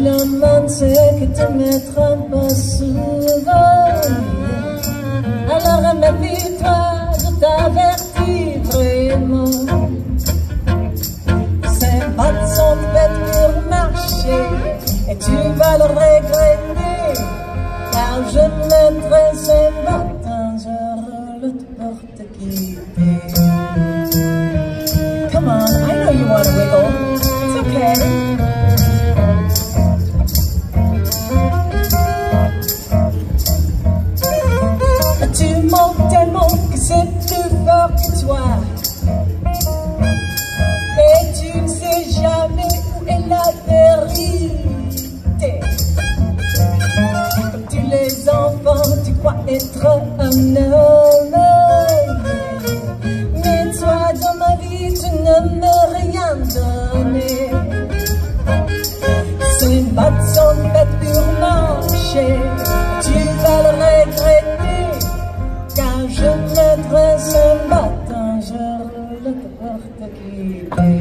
demande ce que tu mettras pas souvent. Alors méfie-toi, je t'avertis vraiment. Ces bottes sont faites pour marcher et tu vas le regretter, car je mettrai ces bottes un jour pour te quitter. Come on, I know you want to wiggle. It's okay. Tu mens tellement que c'est plus fort que toi. Et tu ne sais jamais où est la vérité. Comme tous les enfants, tu crois être un homme. Mais toi, dans ma vie, tu ne m'as rien donné. Ces bottes sont faites pour marcher. Tu vas le regretter, car je mettrai ce matin, je roule pour te quitter.